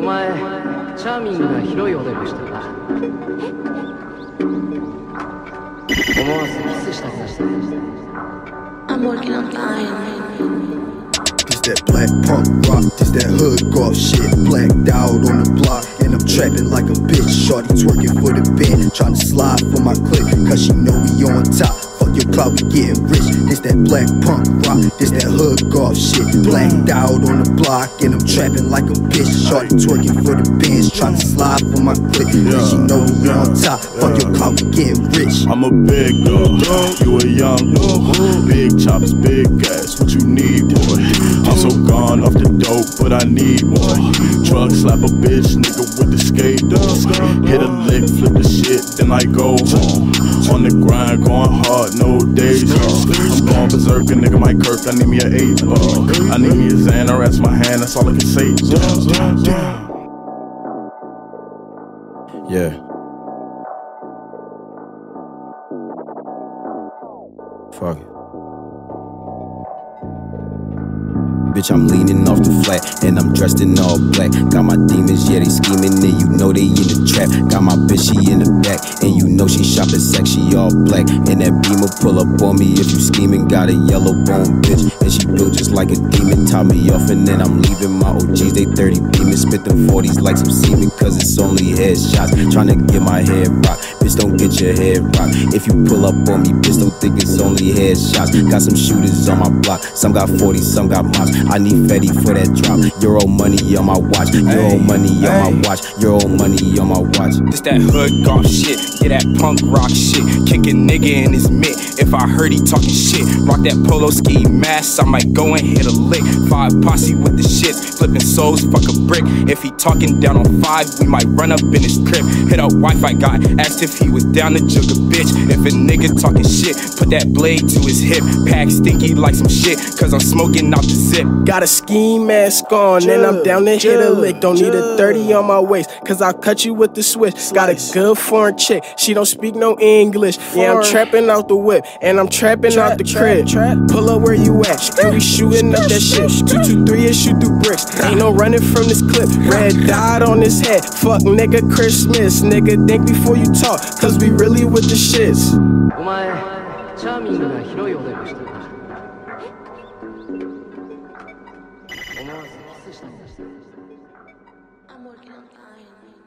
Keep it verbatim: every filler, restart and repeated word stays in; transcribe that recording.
前、チャーミングな広いおでこしてた。思わずキスした気がして。 I'm working on dying. This that black punk rock, this that hood golf shit. Blacked out on the block, and I'm trapping like a bitch. Shorty twerking for the band, tryna slide for my clique, cause she know we on top. Fuck your clout, we getting rich. This that black punk rock, this that hood golf shit. Blacked out on the block, and I'm trapping like a bitch. Shorty twerking for the bands, tryna slide for my clique, cause she know we on top. Fuck your clout, we getting rich. I'm a big dog, you a young dog. Big choppers, big gas, what you need, boy? I'm so gone off the dope, but I need more. Drug slap a bitch, nigga with the skate dog. Hit a lick, flip the shit, then I go home. On the grind, going hard, no days off. I'm going berserker, nigga, my Kirk, I need me an eight ball. I need me a Xanax, that's my hand, that's all I can say. Damn, damn, damn. Yeah. Fuck it. Bitch, I'm leaning off the flat, and I'm dressed in all black. Got my demons, yeah, they scheming, and you know they in the trap. Got my bitch, she in the back, and you know she shopping sex, she all black. And that beamer pull up on me if you scheming. Got a yellow bone bitch, and she built just like a demon. Top me off, and then I'm leaving. My O Gs, they thirty beaming. Spit them forties like some semen, cause it's only headshots. Tryna get my head rocked, bitch, don't get your head rocked. If you pull up on me, bitch, don't think it's only headshots. Got some shooters on my block, some got forties, some got mops. I need Fetty for that drop. Your old money on my watch. Your old money on my watch. Your old money on my watch. This that hood golf shit. Yeah, that punk rock shit. Kick a nigga in his mitt if I heard he talking shit. Rock that polo ski mask, I might go and hit a lick. Five posse with the shits, flipping souls, fuck a brick. If he talking down on five, we might run up in his crib. Hit up Wi-Fi guy, asked if he was down to jug a bitch. If a nigga talking shit, put that blade to his hip. Pack stinky like some shit, cause I'm smoking out the zip. Got a ski mask on, and I'm down to hit a lick. Don't need a thirty on my waist, cause I'll cut you with the switch. Got a good foreign chick, she don't speak no English. Yeah, I'm trapping out the whip, and I'm trapping out the crib. Pull up where you at, and we shooting up that shit. Two, two, three, and shoot through bricks. Ain't no running from this clip. Red dot on his head. Fuck nigga Christmas. Nigga, think before you talk, cause we really with the shits. お前、チャーミングな広いおでこしてた。思わずキスした気がして。 I'm working on dying.